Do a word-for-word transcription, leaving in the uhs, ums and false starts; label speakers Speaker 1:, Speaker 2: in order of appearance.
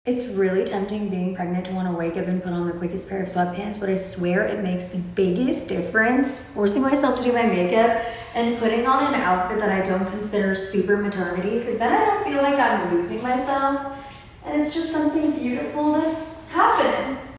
Speaker 1: It's really tempting being pregnant to want to wake up and put on the quickest pair of sweatpants, but I swear it makes the biggest difference forcing myself to do my makeup and putting on an outfit that I don't consider super maternity, because then I don't feel like I'm losing myself and it's just something beautiful that's happening.